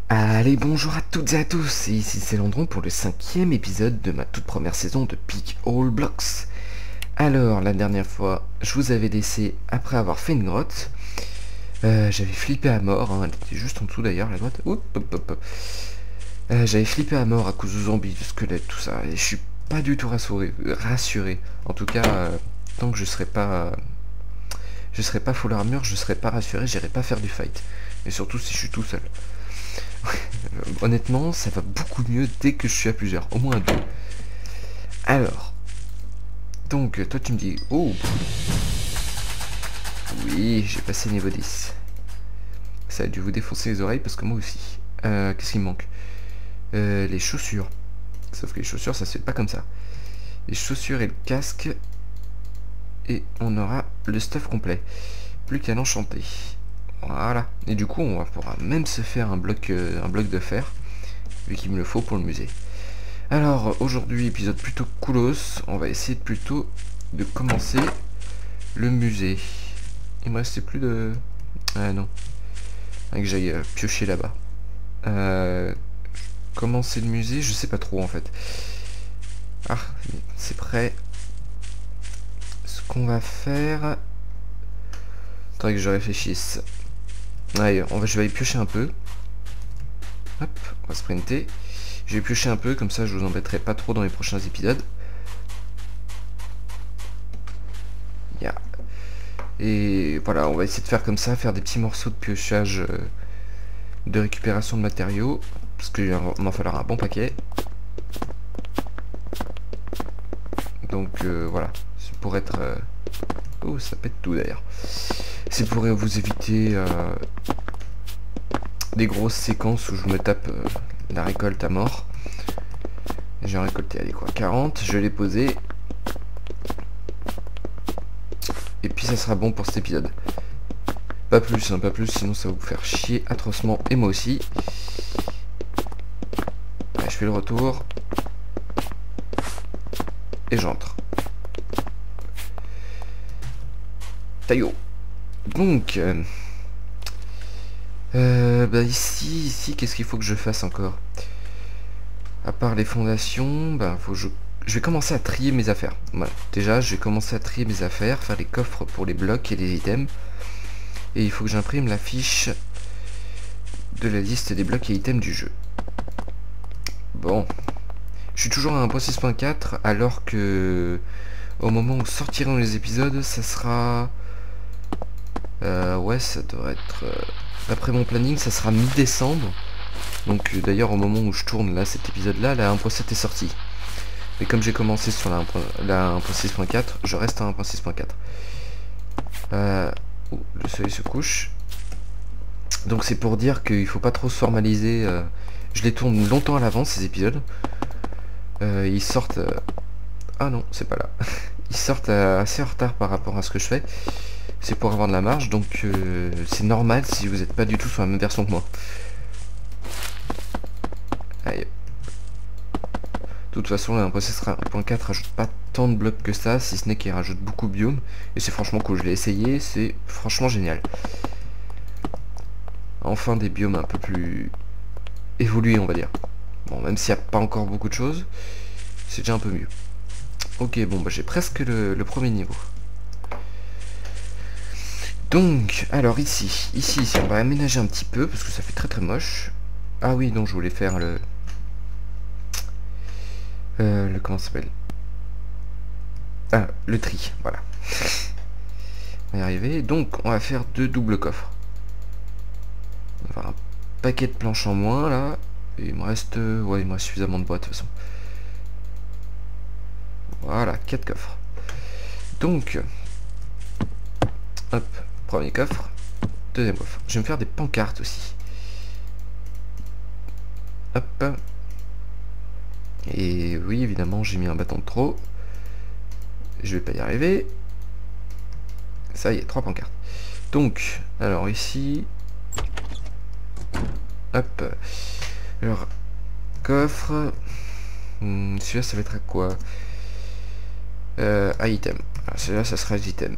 Allez, bonjour à toutes et à tous, et ici c'est Landron pour le 5e épisode de ma toute première saison de Big All Blocks. Alors, la dernière fois, je vous avais laissé après avoir fait une grotte. J'avais flippé à mort, hein, elle était juste en dessous d'ailleurs, la grotte. Oup, hop, hop, hop. J'avais flippé à mort à cause de zombies, de squelettes, tout ça, et je suis pas du tout rassuré. En tout cas, tant que je serai pas full armure, je serai pas rassuré, j'irai pas faire du fight. Et surtout si je suis tout seul. Honnêtement, ça va beaucoup mieux dès que je suis à plusieurs, au moins à deux. Alors, donc, toi tu me dis, oh, oui, j'ai passé niveau 10. Ça a dû vous défoncer les oreilles parce que moi aussi. Qu'est-ce qui me manque? Les chaussures. Sauf que les chaussures, ça se fait pas comme ça. Les chaussures et le casque. Et on aura le stuff complet. Plus qu'à l'enchanter. Voilà. Et du coup, on pourra même se faire un bloc de fer. Vu qu'il me le faut pour le musée. Alors, aujourd'hui, épisode plutôt coolos. On va essayer plutôt de commencer le musée. Il me restait plus de... Ah non. Que j'aille piocher là-bas. Commencer le musée, je sais pas trop en fait. Ah, c'est prêt. Ce qu'on va faire... Faudrait que je réfléchisse. Allez, je vais aller piocher un peu. Hop, on va sprinter. Je vais piocher un peu, comme ça je vous embêterai pas trop dans les prochains épisodes. Yeah. Et voilà, on va essayer de faire comme ça, faire des petits morceaux de piochage, de récupération de matériaux. Parce qu'il va en falloir un bon paquet. Donc voilà, c'est pour être... Oh, ça pète tout d'ailleurs. C'est pour vous éviter des grosses séquences où je me tape la récolte à mort. J'ai récolté, allez quoi, 40, je l'ai posé. Et puis ça sera bon pour cet épisode. Pas plus, hein, pas plus, sinon ça va vous faire chier atrocement, et moi aussi. Allez, je fais le retour. Et j'entre. Taillot. Donc, bah ici, qu'est-ce qu'il faut que je fasse encore? À part les fondations, bah je vais commencer à trier mes affaires. Voilà. Déjà, je vais commencer à trier mes affaires, faire les coffres pour les blocs et les items. Et il faut que j'imprime la fiche de la liste des blocs et items du jeu. Bon. Je suis toujours à 1.6.4 alors que au moment où sortiront les épisodes, ça sera... ouais, ça devrait être... d'après mon planning, ça sera mi-décembre. Donc d'ailleurs, au moment où je tourne là cet épisode-là, la 1.7 est sortie. Mais comme j'ai commencé sur la 1.6.4, je reste à 1.6.4. Le soleil se couche. Donc c'est pour dire qu'il faut pas trop se formaliser. Je les tourne longtemps à l'avance, ces épisodes. Ils sortent... Ah non, c'est pas là. Ils sortent assez en retard par rapport à ce que je fais. C'est pour avoir de la marge, donc c'est normal si vous n'êtes pas du tout sur la même version que moi. Allez. De toute façon, la 1.4 rajoute pas tant de blocs que ça, si ce n'est qu'il rajoute beaucoup de biomes. Et c'est franchement cool, je l'ai essayé, c'est franchement génial. Enfin des biomes un peu plus évolués, on va dire. Bon, même s'il n'y a pas encore beaucoup de choses, c'est déjà un peu mieux. Ok, bon, bah j'ai presque le premier niveau. Donc, alors ici, on va aménager un petit peu, parce que ça fait très très moche. Ah oui, non, je voulais faire le comment ça s'appelle? Ah, le tri, voilà. On va y arriver. Donc, on va faire 2 doubles coffres. On va avoir un paquet de planches en moins, là. Et il me reste... ouais, il me reste suffisamment de bois, de toute façon. Voilà, 4 coffres. Donc, hop, premier coffre. Deuxième coffre. Je vais me faire des pancartes aussi. Hop. Et oui, évidemment, j'ai mis un bâton de trop. Je vais pas y arriver. Ça y est, 3 pancartes. Donc, alors ici... Hop. Alors, coffre... celui-là, ça va être à quoi? À item. Celui-là, ça sera item.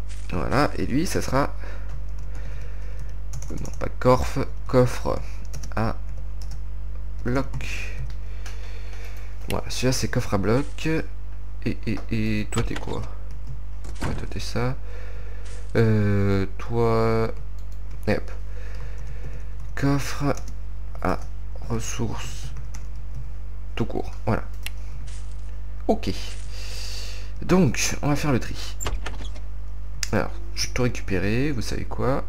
Voilà, et lui, ça sera... Non, pas coffre. à bloc. Voilà, celui-là c'est coffre à bloc. Et toi t'es quoi? Ouais, toi t'es ça. Toi... Et hop. Coffre à ressources tout court. Voilà. Ok. Donc, on va faire le tri. Alors, je vais tout récupérer, vous savez quoi.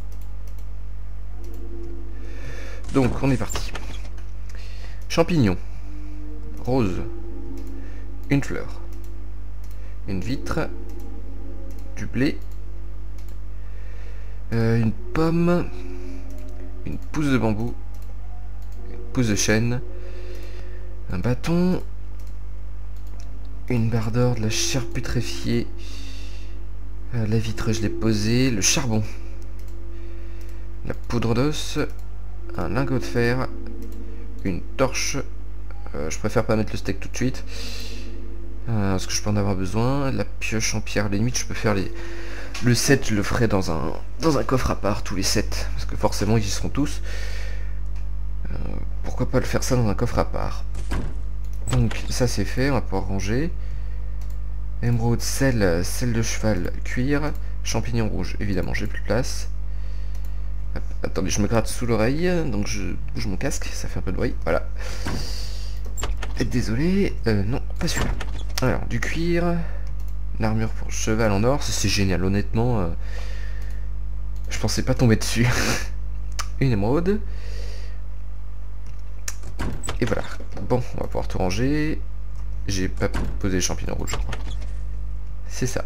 Donc, on est parti. Champignons. Rose. Une fleur. Une vitre. Du blé. Une pomme. Une pousse de bambou. Une pousse de chêne. Un bâton. Une barre d'or, de la chair putréfiée. La vitre, je l'ai posée. Le charbon. La poudre d'os. Un lingot de fer. Une torche. Je préfère pas mettre le steak tout de suite. Parce que je peux en avoir besoin. La pioche en pierre. Limite, je peux faire le set, je le ferai dans un coffre à part, tous les sets. Parce que forcément, ils y seront tous. Pourquoi pas le faire ça dans un coffre à part. Donc, ça c'est fait. On va pouvoir ranger. Émeraude, sel de cheval, cuir. Champignons rouges. Évidemment, j'ai plus de place. Hop, attendez, je me gratte sous l'oreille. Donc, je bouge mon casque. Ça fait un peu de bruit. Voilà. Désolé. Non, pas celui-là. Alors, du cuir. Une armure pour cheval en or. C'est génial, honnêtement. Je pensais pas tomber dessus. Une émeraude. Et voilà. Bon, on va pouvoir tout ranger. J'ai pas posé les champignons rouges, je crois. C'est ça.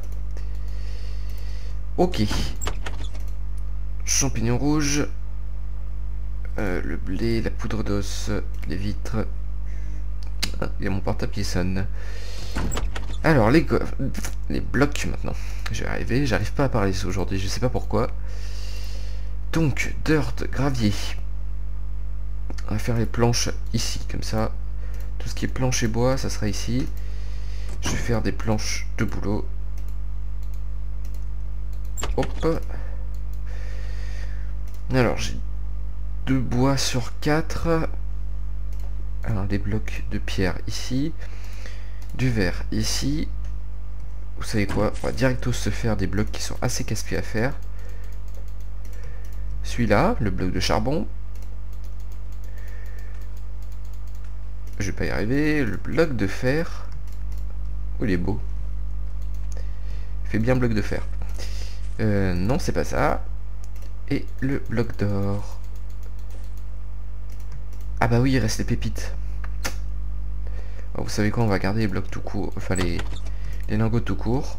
Ok. Champignons rouges. Le blé, la poudre d'os, les vitres. Ah, il y a mon portable qui sonne. Alors, les blocs maintenant. Je vais arriver, j'arrive pas à parler aujourd'hui, je sais pas pourquoi. Donc, dirt, gravier. On va faire les planches ici, comme ça. Tout ce qui est planche et bois, ça sera ici. Je vais faire des planches de boulot. Hop. Alors, j'ai 2 bois sur 4. Alors, des blocs de pierre ici. Du verre ici. Vous savez quoi? On va directement se faire des blocs qui sont assez casse-pieds à faire. Celui-là, le bloc de charbon. Je vais pas y arriver. Le bloc de fer. Oh, il est beau. Il fait bien bloc de fer. Non, c'est pas ça. Et le bloc d'or. Ah bah oui, il reste les pépites. Oh, vous savez quoi, on va garder les blocs tout court. Enfin, les lingots tout court.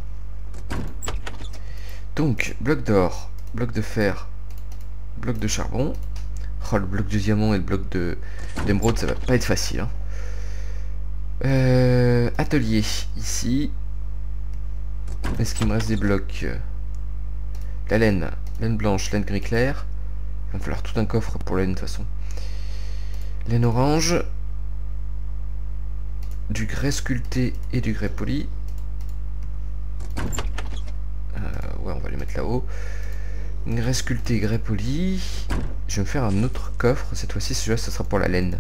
Donc, bloc d'or, bloc de fer, bloc de charbon. Oh, le bloc de diamant et le bloc d'émeraude, ça va pas être facile. Hein. Atelier, ici. Est-ce qu'il me reste des blocs? La laine blanche, laine gris clair. Il va falloir tout un coffre pour la laine de toute façon. Laine orange. Du grès sculpté et du grès poli. Ouais, on va les mettre là-haut. Grès sculpté, grès poli. Je vais me faire un autre coffre. Cette fois-ci, celui-là, ce sera pour la laine.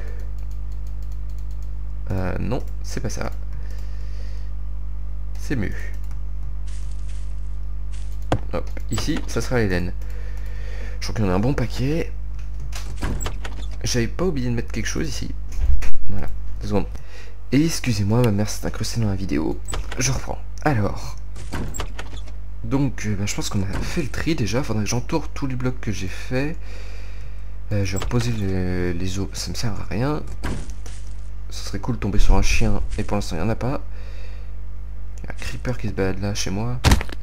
Non, c'est pas ça. C'est mieux. Hop, ici, ça sera les laines. Je crois qu'il y en a un bon paquet. J'avais pas oublié de mettre quelque chose ici. Voilà, 2 secondes. Et excusez-moi, ma mère s'est incrustée dans la vidéo. Je reprends. Alors. Donc, je pense qu'on a fait le tri déjà. Faudrait que j'entoure tous les blocs que j'ai fait. Je vais reposer les os. Ça me sert à rien. Ce serait cool de tomber sur un chien. Et pour l'instant, il n'y en a pas. Il y a un creeper qui se balade là chez moi.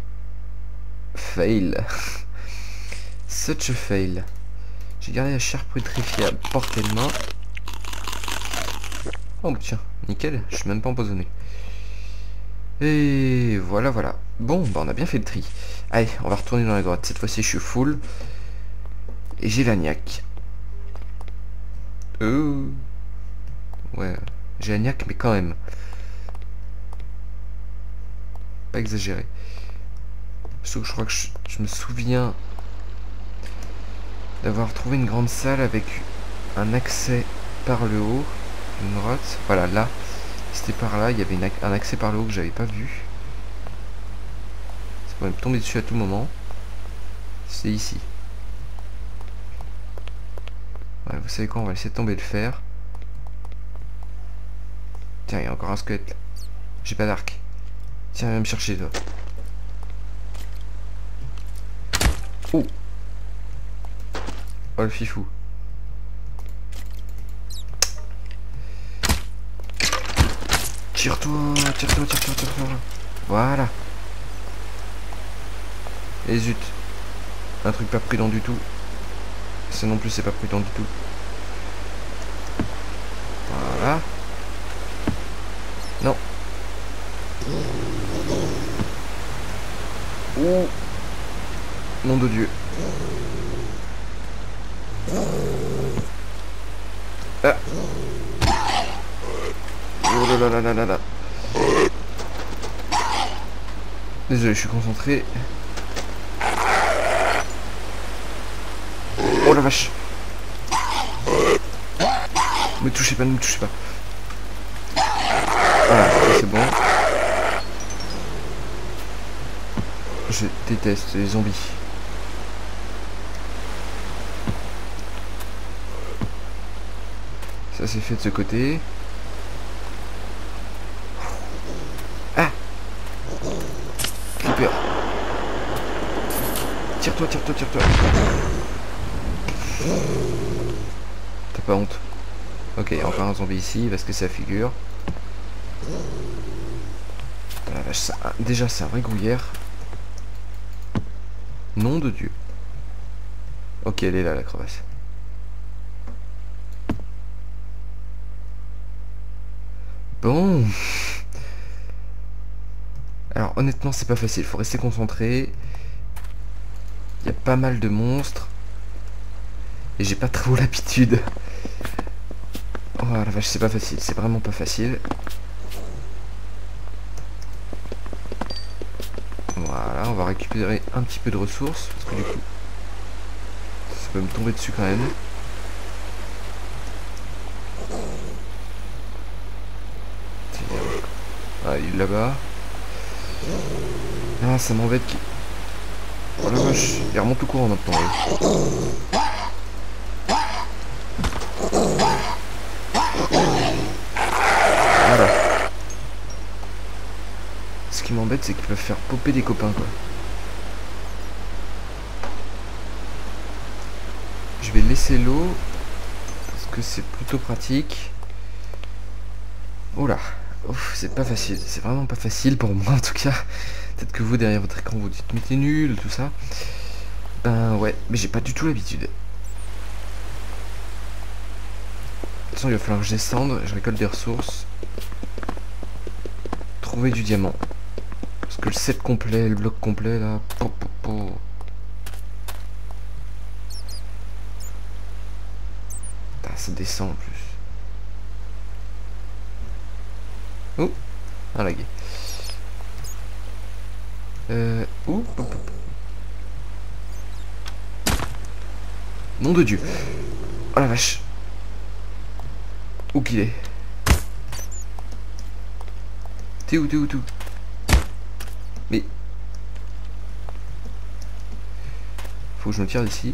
Fail. Such a fail. J'ai gardé la chair putréfiée à portée de main. Oh bah tiens, nickel, je suis même pas empoisonné. Et voilà, voilà. Bon, bah on a bien fait le tri. Allez, on va retourner dans la grotte. Cette fois-ci, je suis full. Et j'ai la niaque. Ouais, j'ai la niaque, mais quand même. Pas exagéré. Sauf que je crois que je me souviens d'avoir trouvé une grande salle avec un accès par le haut. Une grotte. Voilà, là. C'était par là. Il y avait un accès par le haut que j'avais pas vu. Ça pourrait me tomber dessus à tout moment. C'est ici. Ouais, vous savez quoi, on va laisser tomber le fer. Tiens, il y a encore un squelette là. J'ai pas d'arc. Tiens, viens me chercher toi. Oh. Oh le fifou. Tire-toi, tire-toi, tire-toi, tire-toi. Voilà. Et zut. Un truc pas prudent du tout. Ça non plus c'est pas prudent du tout. Voilà. Non. Oh. Nom de Dieu. Ah. Oh là là là là là là. Désolé, je suis concentré. Oh la vache. Ne me touchez pas, ne me touchez pas. Voilà, c'est bon. Je déteste les zombies. Ça c'est fait de ce côté. Ah. Creeper. Tire-toi, tire-toi, tire-toi. T'as pas honte? Ok, encore un zombie ici, parce que c'est la figure. La vache, ça, déjà c'est un vrai grouillère. Nom de Dieu. Ok, elle est là la crevasse. Bon. Alors honnêtement c'est pas facile, faut rester concentré. Il y a pas mal de monstres. Et j'ai pas trop l'habitude. Oh la vache, c'est pas facile, c'est vraiment pas facile. Voilà, on va récupérer un petit peu de ressources. Parce que du coup, ça peut me tomber dessus quand même. Ah, il est là-bas. Ah, ça m'embête qu'il... Oh la vache, il remonte tout courant maintenant. Oui. Voilà. Ce qui m'embête, c'est qu'ils peuvent faire popper des copains, quoi. Je vais laisser l'eau, parce que c'est plutôt pratique. Oh là. Ouf, c'est pas facile, c'est vraiment pas facile pour moi en tout cas. Peut-être que vous derrière votre écran vous dites mais t'es nul, tout ça. Ben ouais, mais j'ai pas du tout l'habitude. De toute façon il va falloir que je descende, je récolte des ressources. Trouver du diamant. Parce que le set complet, le bloc complet là. Putain, ça descend en plus. Oh, un lag. Nom de Dieu. Oh la vache. Où qu'il est? T'es où, t'es où, t'es où? Mais... faut que je me tire d'ici.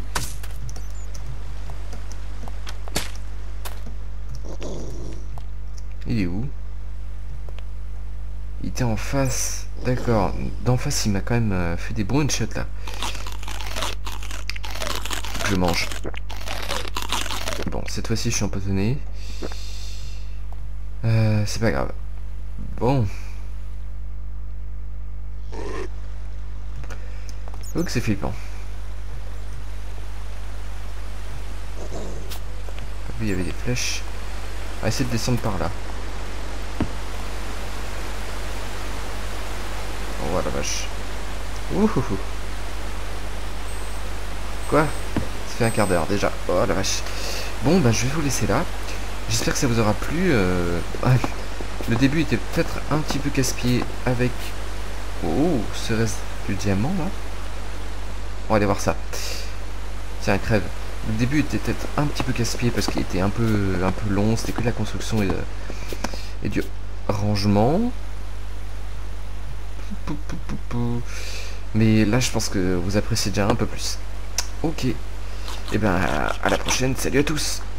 Il est où? Il était en face. D'accord. D'en face, il m'a quand même fait des bons one-shots là. Faut que je mange. Bon, cette fois-ci, je suis empoisonné. C'est pas grave. Bon. Oh, que c'est flippant. Il y avait des flèches. On va essayer de descendre par là. Oh la vache. Ouhouhou. Quoi? Ça fait un quart d'heure déjà. Oh la vache. Bon bah je vais vous laisser là. J'espère que ça vous aura plu. Le début était peut-être un petit peu casse-pied avec... Oh, ce reste du diamant là. On va aller voir ça. Tiens, crève. Le début était peut-être un petit peu casse-pied parce qu'il était un peu long, c'était que de la construction et du rangement. Mais là je pense que vous appréciez déjà un peu plus. Ok. Et ben à la prochaine, salut à tous.